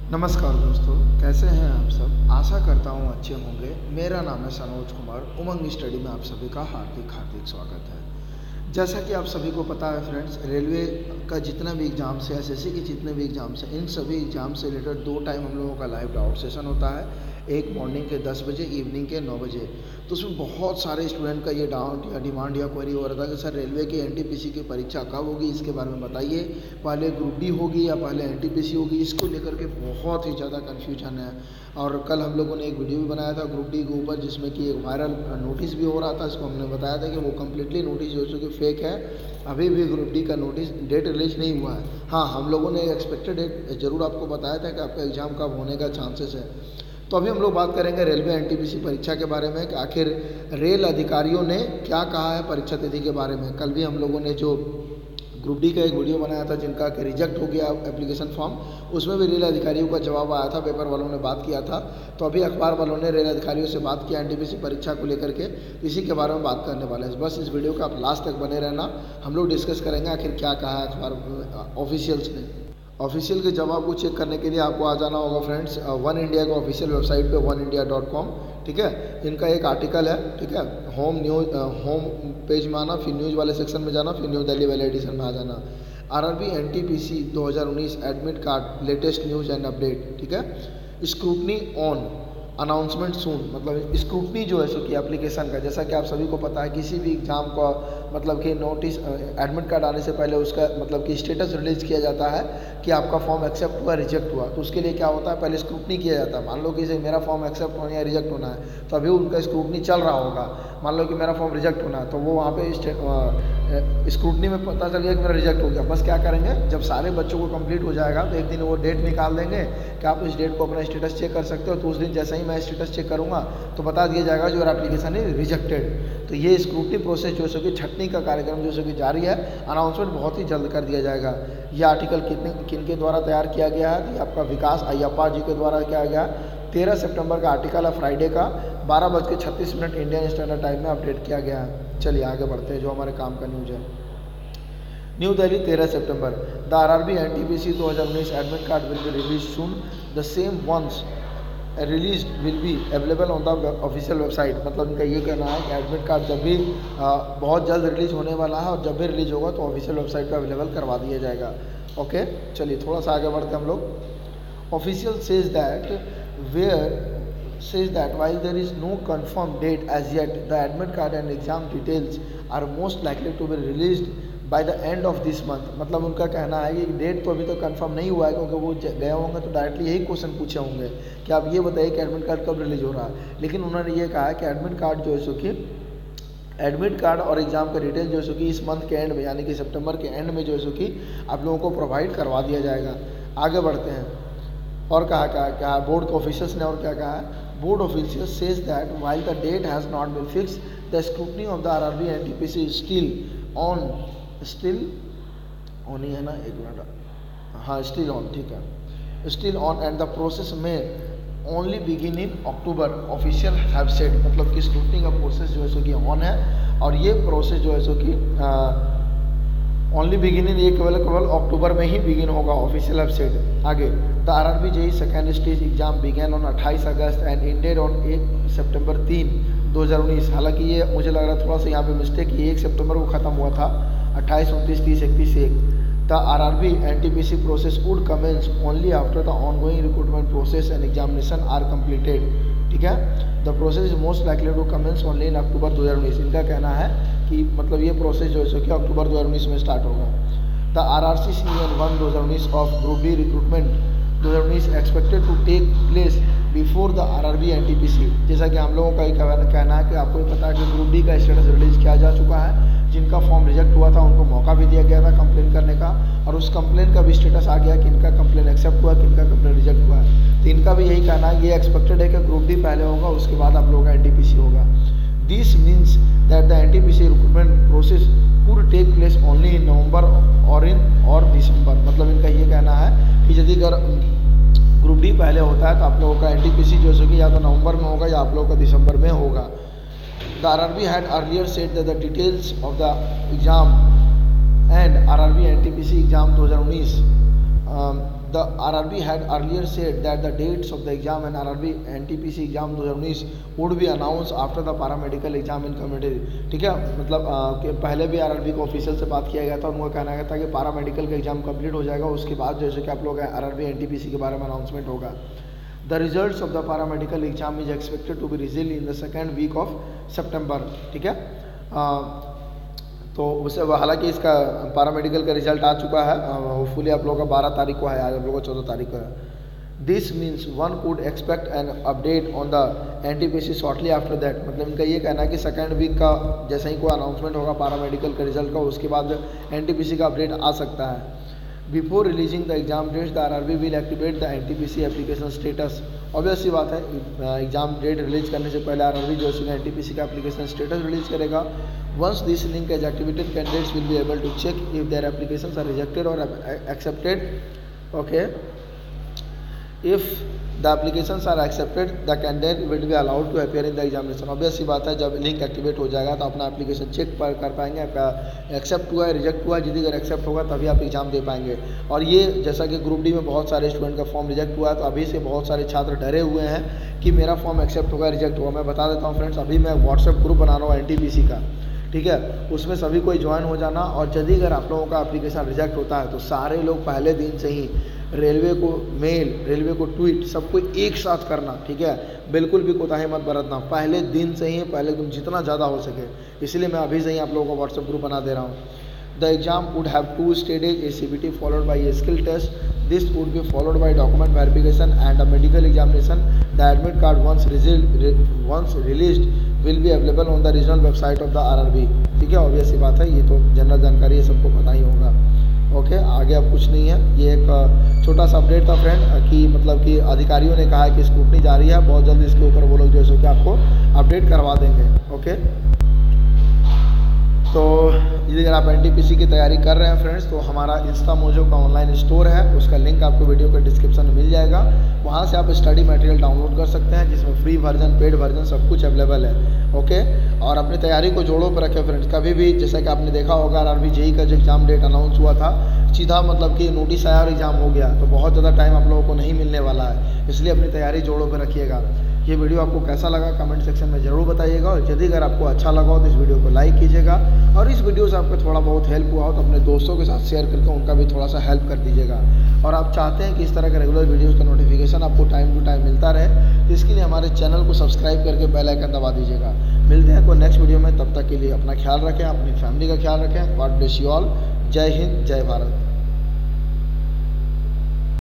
नमस्कार दोस्तों, कैसे हैं आप सब। आशा करता हूँ अच्छे होंगे। मेरा नाम है सनोज कुमार। उमंग स्टडी में आप सभी का हार्दिक स्वागत है। जैसा कि आप सभी को पता है फ्रेंड्स, रेलवे का जितना भी एग्ज़ाम्स है, एसएससी के जितने भी एग्ज़ाम्स हैं, इन सभी एग्ज़ाम से रिलेटेड 2 टाइम हम लोगों का लाइव डाउट सेशन होता है। एक मॉर्निंग के 10 बजे, इवनिंग के 9 बजे। तो उसमें बहुत सारे स्टूडेंट का ये डाउट या डिमांड या क्वेरी हो रहा था कि सर रेलवे की एनटीपीसी की परीक्षा कब होगी, इसके बारे में बताइए। पहले ग्रुप डी होगी या पहले एनटीपीसी होगी, इसको लेकर के बहुत ही ज़्यादा कन्फ्यूजन है। और कल हम लोगों ने एक वीडियो भी बनाया था ग्रुप डी के ऊपर, जिसमें कि एक वायरल नोटिस भी हो रहा था। इसको हमने बताया था कि वो कम्प्लीटली नोटिस जो है कि फेक है। अभी भी ग्रुप डी का नोटिस डेट रिलीज नहीं हुआ है। हाँ, हम लोगों ने एक्सपेक्टेड डेट ज़रूर आपको बताया था कि आपका एग्ज़ाम कब होने का चांसेस है। तो अभी हम लोग बात करेंगे रेलवे एनटीपीसी परीक्षा के बारे में कि आखिर रेल अधिकारियों ने क्या कहा है परीक्षा तिथि के बारे में। कल भी हम लोगों ने जो ग्रुप डी का एक वीडियो बनाया था जिनका कि रिजेक्ट हो गया एप्लीकेशन फॉर्म, उसमें भी रेल अधिकारियों का जवाब आया था, पेपर वालों ने बात किया था। तो अभी अखबार वालों ने रेल अधिकारियों से बात किया एनटीपीसी परीक्षा को लेकर के, इसी के बारे में बात करने वाले हैं। बस इस वीडियो का आप लास्ट तक बने रहना, हम लोग डिस्कस करेंगे आखिर क्या कहा है अखबार ऑफिशियल्स ने। ऑफिशियल के जवाब को चेक करने के लिए आपको आ जाना होगा फ्रेंड्स वन इंडिया का ऑफिशियल वेबसाइट पे oneindia.com। ठीक है, इनका एक आर्टिकल है। ठीक है, होम पेज में आना, फिर न्यूज़ वाले सेक्शन में जाना, फिर न्यू दिल्ली वाले एडिशन में आ जाना। RRB NTPC 2019 admit card latest news and update. ठीक है, स्क्रूटनी ऑन अनाउंसमेंट सून, मतलब स्क्रूटनी जो है सो कि एप्लीकेशन का, जैसा कि आप सभी को पता है किसी भी एग्ज़ाम का मतलब कि नोटिस एडमिट कार्ड आने से पहले उसका मतलब कि स्टेटस रिलीज़ किया जाता है कि आपका फॉर्म एक्सेप्ट हुआ रिजेक्ट हुआ। तो उसके लिए क्या होता है, पहले स्क्रूटनी किया जाता है। मान लो कि मेरा फॉर्म एक्सेप्ट होना या रिजेक्ट होना है, तो अभी उनका स्क्रूटनी चल रहा होगा। मान लो कि मेरा फॉर्म रिजेक्ट होना है, तो वो वहाँ पे स्क्रूटनी में पता चल गया कि मेरा रिजेक्ट हो गया। बस क्या करेंगे, जब सारे बच्चों को कंप्लीट हो जाएगा तो एक दिन वो डेट निकाल देंगे कि आप इस डेट को अपना स्टेटस चेक कर सकते हो। तो उस दिन जैसे ही मैं स्टेटस चेक करूँगा तो बता दिया जाएगा जो एप्लीकेशन है रिजेक्टेड। तो ये स्क्रूटनी प्रोसेस जो है कि छटनी का कार्यक्रम जो है कि जारी है। अनाउंसमेंट बहुत ही जल्द कर दिया जाएगा। ये आर्टिकल किन के द्वारा तैयार किया गया है, तो आपका विकास अय्यप्पा जी के द्वारा किया गया। 13 सितंबर का आर्टिकल है, फ्राइडे का 12:36 इंडियन स्टैंडर्ड टाइम में अपडेट किया गया है। चलिए आगे बढ़ते हैं, जो हमारे काम का न्यूज़ है। न्यू दिल्ली 13 सितंबर, the RRB NTPC 2019 admit card will be release soon, the same once release will be available on the official website. मतलब इनका ये कहना है कि एडमिट कार्ड जब भी बहुत जल्द रिलीज होने वाला है और जब भी रिलीज होगा तो ऑफिशियल वेबसाइट पे अवेलेबल करवा दिया जाएगा। ओके, चलिए थोड़ा सा आगे बढ़ते हैं हम लोग। Official says that while there is no confirmed date as yet, the admit card and exam details are most likely to be released by the end of this month। मतलब उनका कहना है कि डेट तो अभी तक कंफर्म नहीं हुआ है, क्योंकि वो गए होंगे तो डायरेक्टली यही क्वेश्चन पूछे होंगे कि आप ये बताइए कि एडमिट कार्ड कब रिलीज हो रहा है। लेकिन उन्होंने ये कहा है कि एडमिट कार्ड जो है सो कि एडमिट कार्ड और एग्ज़ाम का डिटेल जो है सो कि इस मंथ के एंड में, यानी कि सितंबर के एंड में जो है सो कि आप लोगों को प्रोवाइड करवा दिया जाएगा। आगे बढ़ते हैं, और क्या बोर्ड के ऑफिशियल्स ने और क्या कहा है। Board officials says that while the date has not been fixed, the scrutiny of the RRB NTPC is still on ही है ना, एक मिनट, हाँ स्टिल ऑन, ठीक है, still on and the process में only begin in October, official have said. मतलब कि स्क्रूटनी का प्रोसेस जो है सो कि ऑन है, और ये प्रोसेस जो है सो कि ओनली बिगिन इन, ये केवल अक्टूबर में ही बिगिन होगा, ऑफिशियल हैव सेड। आगे, the RRB JE second stage exam began on 28 August and ended on 1 September 2019। हालांकि ये मुझे लग रहा है थोड़ा सा यहाँ पे मिस्टेक, 1 सितंबर को ख़त्म हुआ था, 28, 29, 30, 31, 1। The RRB NTPC process would commence only after the ongoing recruitment process and examination are completed. ठीक है, the process is most likely to commence only in October 2019। इनका कहना है कि मतलब ये प्रोसेस जो है सो कि अक्टूबर 2019 में स्टार्ट होगा। The RRC CN1 2019 of group D recruitment 2019 expected to take place before the RRB NTPC. जैसा कि हम लोगों का ही कहना है कि आपको पता है कि ग्रुप डी का स्टेटस रिलीज किया जा चुका है। जिनका फॉर्म रिजेक्ट हुआ था उनको मौका भी दिया गया था कंप्लेन करने का, और उस कंप्लेन का भी स्टेटस आ गया कि इनका कंप्लेन एक्सेप्ट हुआ, किनका कंप्लेन रिजेक्ट हुआ है। तो इनका भी यही कहना है, ये एक्सपेक्टेड है कि ग्रुप डी पहले होगा, उसके बाद आप लोगों का एनटीपीसी होगा। This means that the NTPC recruitment process would take place only in November और दिसंबर। मतलब इनका ये कहना है कि यदि अगर ग्रुप डी पहले होता है तो आप लोगों का एनटीपीसी जो है कि या तो नवंबर में होगा या आप लोगों का दिसंबर में होगा। The RRB had earlier said that the details of the exam and RRB NTPC exam 2019 the RRB had earlier said that the dates of the exam and RRB NTPC exam 2019 would be announced after the paramedical exam in community। ठीक है, मतलब कि पहले भी RRB को official से बात किया गया था, उनको कहना गया था कि पारामेडिकल का एग्जाम कंप्लीट हो जाएगा, उसके बाद जैसे कि आप लोग RRB NTPC के बारे में अनाउंसमेंट होगा। The results of the paramedical exam is expected to be released in the second week of September। ठीक है, तो उसे हालांकि इसका पैरामेडिकल का रिजल्ट आ चुका है, होपफुली आप लोगों का 12 तारीख को है, आज आप लोगों का 14 तारीख को है। This means one could expect an update on the NTPC shortly after that. मतलब इनका ये कहना है कि सेकेंड वीक का जैसे ही कोई अनाउंसमेंट होगा पैरामेडिकल का रिजल्ट का, उसके बाद NTPC का अपडेट आ सकता है। Before releasing the exam dates the RRB will activate the NTPC application status. Obvious सी बात है, एग्जाम डेट रिलीज करने से पहले RRB जो है NTPC का एप्लीकेशन स्टेटस रिलीज करेगा। Once this link is activated, candidates will be able to check if their applications are rejected or accepted. Okay, if the applications are accepted, the candidate will be allowed to appear in the examination। Obvious सी बात है, जब link activate हो जाएगा तो अपना application check कर पाएंगे, आपका एक्सेप्ट हुआ है रिजेक्ट हुआ है, यदि अगर एक्सेप्ट होगा तभी आप एग्जाम दे पाएंगे। और ये जैसा कि ग्रुप डी में बहुत सारे स्टूडेंट का फॉर्म रिजेक्ट हुआ है, तो अभी से बहुत सारे छात्र डरे हुए हैं कि मेरा फॉर्म एक्सेप्ट होगा रिजेक्ट होगा। मैं बता देता हूँ फ्रेंड्स, अभी मैं व्हाट्सएप ग्रुप बना रहा हूँ NTPC का, ठीक है, उसमें सभी कोई ज्वाइन हो जाना। और यदि अगर आप लोगों का एप्लीकेशन रिजेक्ट होता है तो सारे लोग पहले दिन से ही रेलवे को मेल, रेलवे को ट्वीट, सबको एक साथ करना। ठीक है, बिल्कुल भी कोताही मत बरतना, पहले दिन से ही, पहले दिन जितना ज़्यादा हो सके। इसलिए मैं अभी से ही आप लोगों को व्हाट्सएप ग्रुप बना दे रहा हूँ। The exam would have 2 stages, a CBT followed by a skill test. This would be followed by document verification and a medical examination. The admit card once released will be available on the regional website of the RRB। ठीक है, obvious सी बात है, ये तो general जानकारी है, सबको पता ही होगा। ओके, आगे अब कुछ नहीं है, ये एक छोटा सा अपडेट था फ्रेंड कि मतलब कि अधिकारियों ने कहा है कि स्क्रूटनी जारी है, बहुत जल्दी इसके ऊपर वो लोग जो है कि आपको अपडेट करवा देंगे। ओके, तो यदि अगर आप NTPC की तैयारी कर रहे हैं फ्रेंड्स, तो हमारा इंस्टा मोजो का ऑनलाइन स्टोर है, उसका लिंक आपको वीडियो के डिस्क्रिप्शन में मिल जाएगा। वहाँ से आप स्टडी मटेरियल डाउनलोड कर सकते हैं, जिसमें फ्री वर्जन, पेड वर्जन सब कुछ अवेलेबल है। ओके, और अपनी तैयारी को जोड़ों पर रखें फ्रेंड्स। कभी भी जैसा कि आपने देखा होगा RRB JEE का जो एग्जाम डेट अनाउंस हुआ था, सीधा मतलब कि नोटिस आया और एग्जाम हो गया, तो बहुत ज़्यादा टाइम आप लोगों को नहीं मिलने वाला है, इसलिए अपनी तैयारी जोड़ों पर रखिएगा। ये वीडियो आपको कैसा लगा कमेंट सेक्शन में ज़रूर बताइएगा, और यदि अगर आपको अच्छा लगा हो तो इस वीडियो को लाइक कीजिएगा, और इस वीडियो से आपको थोड़ा बहुत हेल्प हुआ हो तो अपने दोस्तों के साथ शेयर करके उनका भी थोड़ा सा हेल्प कर दीजिएगा। और आप चाहते हैं कि इस तरह के रेगुलर वीडियोज़ का नोटिफिकेशन आपको टाइम टू टाइम मिलता रहे, तो इसके लिए हमारे चैनल को सब्सक्राइब करके बेल आइकन दबा दीजिएगा। मिलते हैं कोई नेक्स्ट वीडियो में, तब तक के लिए अपना ख्याल रखें, अपनी फैमिली का ख्याल रखें। God bless you all. जय हिंद, जय भारत।